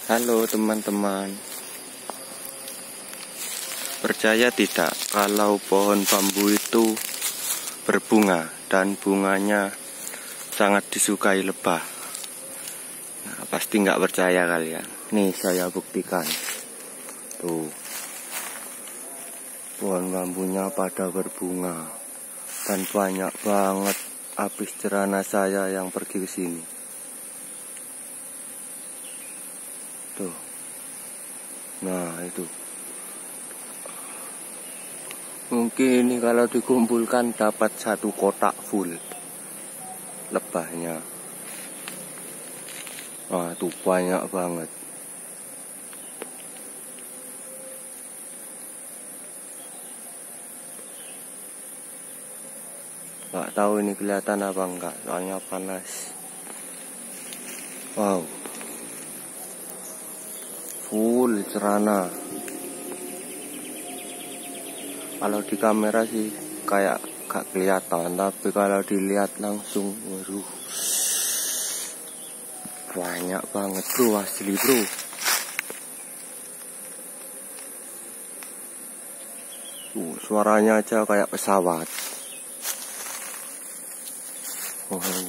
Halo teman-teman, percaya tidak kalau pohon bambu itu berbunga dan bunganya sangat disukai lebah? Nah, pasti nggak percaya kalian. Nih saya buktikan. Tuh, pohon bambunya pada berbunga dan banyak banget habis cerana saya yang pergi ke sini. Tuh. Nah itu mungkin ini kalau dikumpulkan dapat satu kotak full lebahnya. Wah tuh banyak banget. Nggak tahu ini kelihatan apa enggak, soalnya panas. Wow, full cerana. Kalau di kamera sih kayak gak kelihatan, tapi kalau dilihat langsung, waduh, banyak banget bro, asli bro. Suaranya aja kayak pesawat. Wow.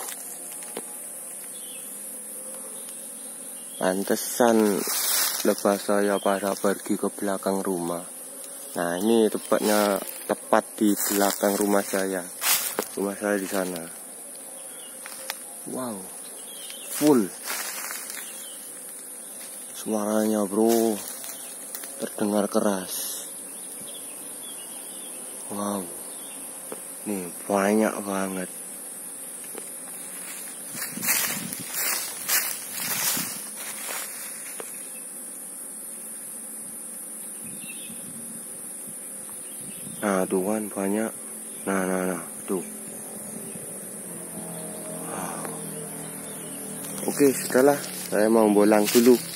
Pantesan lebah saya pada pergi ke belakang rumah. Nah ini tepatnya tepat di belakang rumah saya. Rumah saya di sana. Wow, full. Suaranya bro, terdengar keras. Wow, nih banyak banget. Nah tuh kan banyak. Nah tuh. Wow. Oke sudahlah, saya mau bolang dulu.